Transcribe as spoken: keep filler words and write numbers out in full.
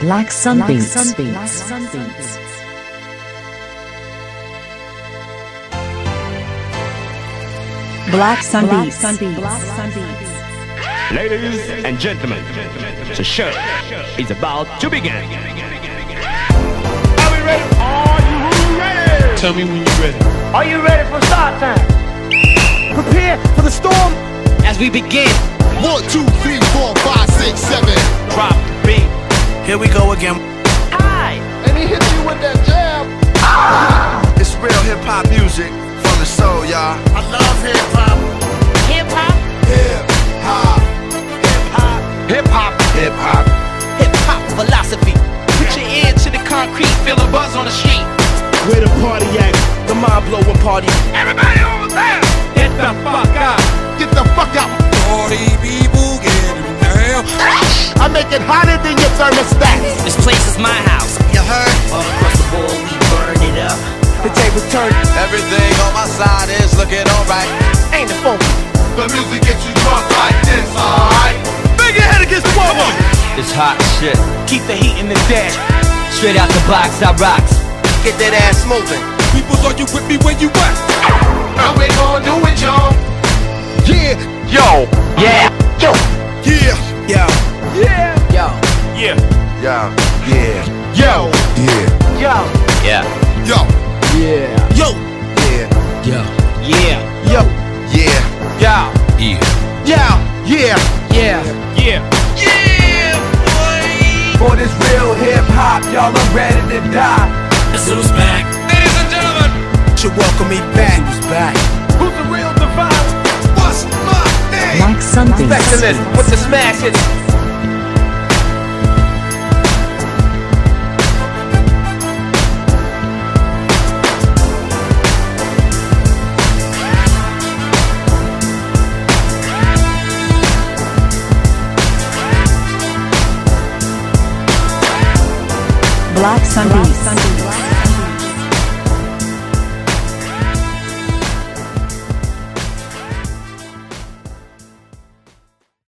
Black Sun Beats. Black Sun Beats. Ladies and gentlemen, the show is about to begin. Are we ready? Are you ready? Tell me when you're ready. Are you ready for start time? Prepare for the storm as we begin. One, two, three, four, five, six, seven. Drop the beat. Here we go again. Hi. And he hit you with that jab. Ah. It's real hip-hop music from the soul, y'all. I love hip-hop. Hip-hop. Hip-hop. Hip-hop. Hip-hop. Hip-hop philosophy. Put your ear to the concrete. Feel a buzz on the street. Where the party at? The mind-blowing party. Everybody over there. Get the fuck out. Get the fuck out. Party people getting down. I make it hotter than your thermostat. This place is my house. You heard? Across the board, we burn it up. The table's turned. Everything on my side is looking alright. Ain't it funky? The music gets you drunk like this, alright? Bang your head against the wall. It's hot shit. Keep the heat in the dash. Straight out the box, I rocks. Get that ass moving. People thought you with me when you wet. Now we gon' do it, y'all. Yeah. Yo. Yeah. Yo. Yeah. Yo. Yeah. Yo. Yeah. Yeah. Yeah. Yo. Yeah. Yo. Yeah. Yo. Yeah. Yo. Yeah. Yo. Yeah. Yo. Yeah. Yo. Yeah. Yeah. Yeah. Yeah. Yeah. Yeah, boy. For this real hip hop, y'all are ready to die. Guess who's back? Ladies and gentlemen, Should welcome me back. Who's back? who's the real divine? What's my name? Black Sun Beats. Specialist with the smash hits. Black Sun Beats.